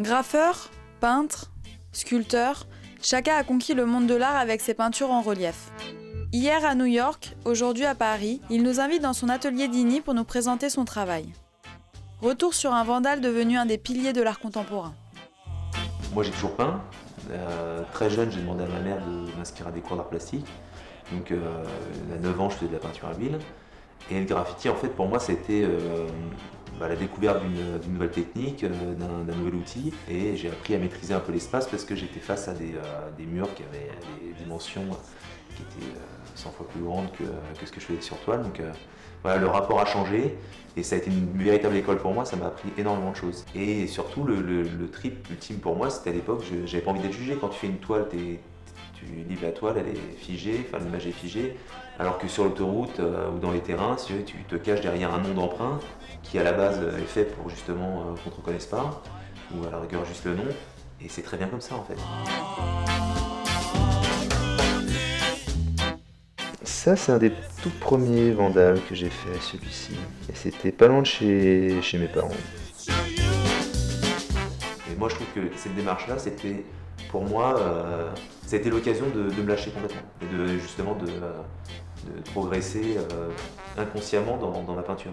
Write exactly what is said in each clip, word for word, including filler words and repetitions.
Graffeur, peintre, sculpteur, Chaka a conquis le monde de l'art avec ses peintures en relief. Hier à New York, aujourd'hui à Paris, il nous invite dans son atelier d'Igny pour nous présenter son travail. Retour sur un Vandal devenu un des piliers de l'art contemporain. Moi j'ai toujours peint. Euh, très jeune, j'ai demandé à ma mère de m'inscrire à des cours d'art plastique. Donc euh, à neuf ans, je faisais de la peinture à l'huile. Et le graffiti, en fait, pour moi, c'était euh, bah, la découverte d'une, d'une nouvelle technique, euh, d'un, d'un nouvel outil. Et j'ai appris à maîtriser un peu l'espace parce que j'étais face à des, euh, des murs qui avaient des dimensions qui étaient euh, cent fois plus grandes que, que ce que je faisais sur toile. Donc euh, voilà, le rapport a changé. Et ça a été une véritable école pour moi, ça m'a appris énormément de choses. Et surtout, le, le, le trip ultime pour moi, c'était à l'époque, je j'avais pas envie d'être jugé. Quand tu fais une toile, t'es, tu livres la toile, elle est figée, enfin l'image est figée. Alors que sur l'autoroute euh, ou dans les terrains, si tu te caches derrière un nom d'emprunt qui à la base est fait pour justement euh, qu'on ne te reconnaisse pas, ou à la rigueur juste le nom. Et c'est très bien comme ça en fait. Ça, c'est un des tout premiers Vandals que j'ai fait, celui-ci. Et c'était pas loin de chez, chez mes parents. Et moi, je trouve que cette démarche-là, c'était, pour moi, euh, ça a été l'occasion de, de me lâcher complètement. Et de, justement, de, de progresser euh, inconsciemment dans, dans ma peinture.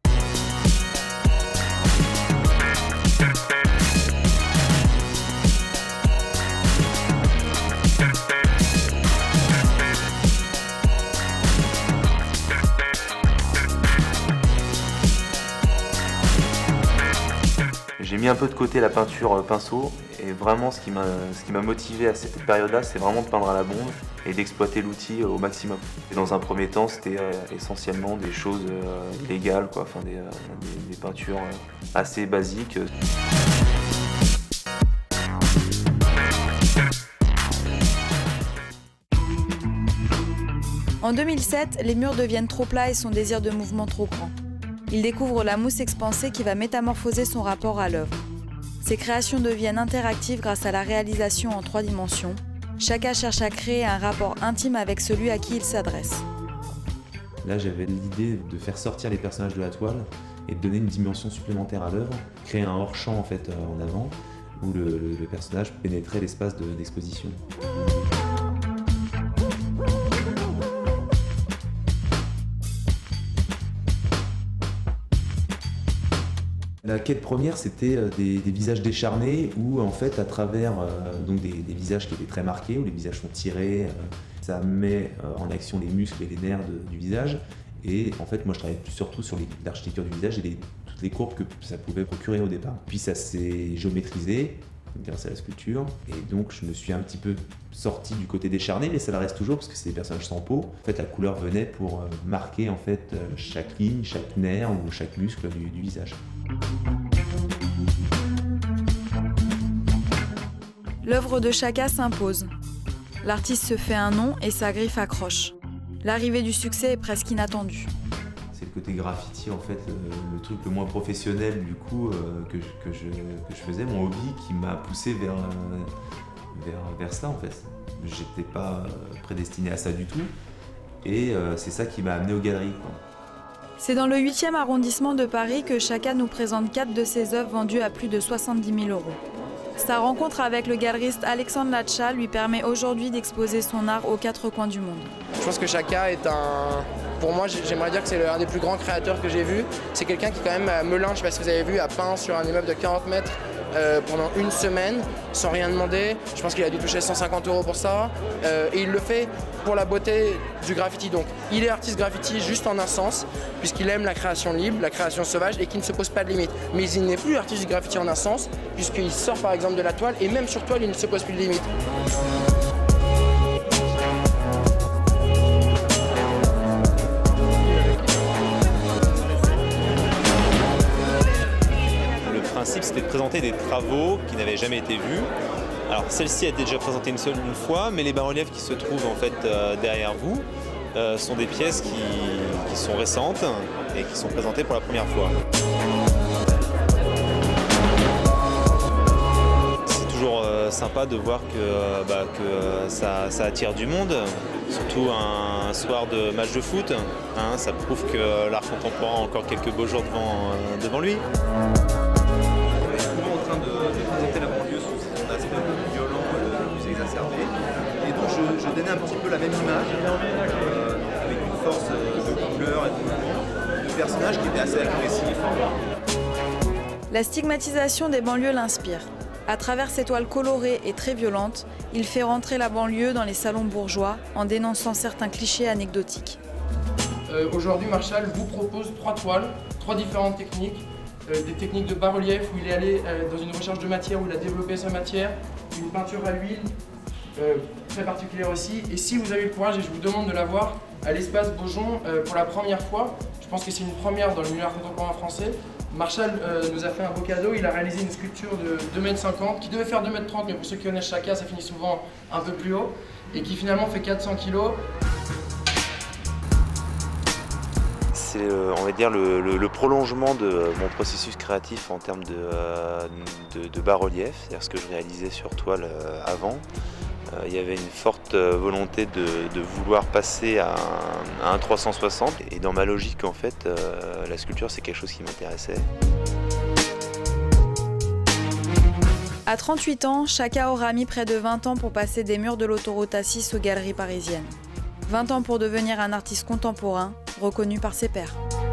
J'ai mis un peu de côté la peinture pinceau et vraiment ce qui m'a ce qui m'a motivé à cette période-là, c'est vraiment de peindre à la bombe et d'exploiter l'outil au maximum. Et dans un premier temps, c'était euh, essentiellement des choses euh, illégales, quoi, enfin des, euh, des, des peintures euh, assez basiques. En deux mille sept, les murs deviennent trop plats et son désir de mouvement trop grand. Il découvre la mousse expansée qui va métamorphoser son rapport à l'œuvre. Ses créations deviennent interactives grâce à la réalisation en trois dimensions. Chaka cherche à créer un rapport intime avec celui à qui il s'adresse. Là, j'avais l'idée de faire sortir les personnages de la toile et de donner une dimension supplémentaire à l'œuvre, créer un hors-champ en fait en avant où le, le, le personnage pénétrait l'espace de, d'exposition. La quête première, c'était des, des visages décharnés où, en fait, à travers euh, donc des, des visages qui étaient très marqués, où les visages sont tirés, euh, ça met euh, en action les muscles et les nerfs de, du visage. Et en fait, moi, je travaillais surtout sur les, l'architecture du visage et les, toutes les courbes que ça pouvait procurer au départ. Puis ça s'est géométrisé grâce à la sculpture. Et donc, je me suis un petit peu sorti du côté décharné, mais ça le reste toujours parce que c'est des personnages sans peau. En fait, la couleur venait pour euh, marquer en fait chaque ligne, chaque nerf ou chaque muscle du, du visage. L'œuvre de Chaka s'impose. L'artiste se fait un nom et sa griffe accroche. L'arrivée du succès est presque inattendue. C'est le côté graffiti, en fait, le, le truc le moins professionnel du coup euh, que, que, je, que je faisais, mon hobby qui m'a poussé vers, euh, vers, vers ça en fait. J'étais pas prédestiné à ça du tout et euh, c'est ça qui m'a amené aux galeries, quoi. C'est dans le huitième arrondissement de Paris que Chaka nous présente quatre de ses œuvres vendues à plus de soixante-dix mille euros. Sa rencontre avec le galeriste Alexandre Latcha lui permet aujourd'hui d'exposer son art aux quatre coins du monde. Je pense que Chaka est un... Pour moi, j'aimerais dire que c'est l'un des plus grands créateurs que j'ai vu. C'est quelqu'un qui, quand même, à Melun, je ne sais pas si vous avez vu, a peint sur un immeuble de quarante mètres euh, pendant une semaine, sans rien demander. Je pense qu'il a dû toucher cent cinquante euros pour ça. Euh, et il le fait pour la beauté du graffiti. Donc, il est artiste graffiti juste en un sens, puisqu'il aime la création libre, la création sauvage, et qui ne se pose pas de limite. Mais il n'est plus artiste du graffiti en un sens, puisqu'il sort par exemple de la toile, et même sur toile, il ne se pose plus de limite. C'était de présenter des travaux qui n'avaient jamais été vus. Alors celle-ci a été déjà présentée une seule une fois, mais les bas-reliefs qui se trouvent en fait euh, derrière vous euh, sont des pièces qui, qui sont récentes et qui sont présentées pour la première fois. C'est toujours euh, sympa de voir que, euh, bah, que euh, ça, ça attire du monde, surtout un, un soir de match de foot. Hein, ça prouve que l'art contemporain a encore quelques beaux jours devant, euh, devant lui. En train de, de représentait la banlieue sous son aspect le plus violent, le plus exacerbé. Et donc je, je donnais un petit peu la même image, euh, avec une force de couleur et de mouvement, de personnage qui était assez agressif. La stigmatisation des banlieues l'inspire. À travers ses toiles colorées et très violentes, il fait rentrer la banlieue dans les salons bourgeois en dénonçant certains clichés anecdotiques. Euh, Aujourd'hui, Marshall vous propose trois toiles, trois différentes techniques. Euh, des techniques de bas-relief où il est allé euh, dans une recherche de matière, où il a développé sa matière, une peinture à l'huile euh, très particulière aussi. Et si vous avez le courage, et je vous demande de la voir, à l'espace Beaujon euh, pour la première fois, je pense que c'est une première dans le milieu art contemporain français, Marshall euh, nous a fait un beau cadeau. Il a réalisé une sculpture de deux mètres cinquante qui devait faire deux mètres trente, mais pour ceux qui connaissent Chaka, ça finit souvent un peu plus haut, et qui finalement fait quatre cents kilos. C'est, on va dire, le, le, le prolongement de mon processus créatif en termes de, de, de bas-relief, c'est-à-dire ce que je réalisais sur toile avant. Il y avait une forte volonté de, de vouloir passer à un, à un trois cent soixante, et dans ma logique, en fait, la sculpture, c'est quelque chose qui m'intéressait. À trente-huit ans, Chaka aura mis près de vingt ans pour passer des murs de l'autoroute A six aux galeries parisiennes. vingt ans pour devenir un artiste contemporain, reconnu par ses pairs.